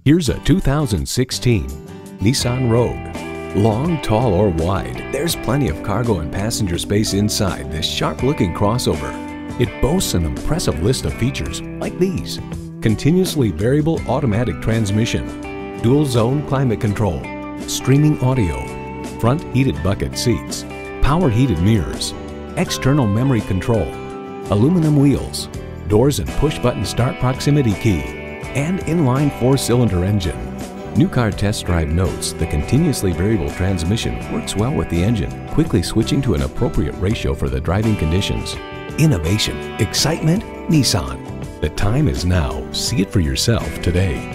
Here's a 2016 Nissan Rogue. Long, tall, or wide, there's plenty of cargo and passenger space inside this sharp-looking crossover. It boasts an impressive list of features like these: continuously variable automatic transmission, dual-zone climate control, streaming audio, front heated bucket seats, power heated mirrors, external memory control, aluminum wheels, doors and push-button start proximity key, and inline 4-cylinder engine. New Car Test Drive notes the continuously variable transmission works well with the engine, quickly switching to an appropriate ratio for the driving conditions. Innovation, excitement, Nissan. The time is now. See it for yourself today.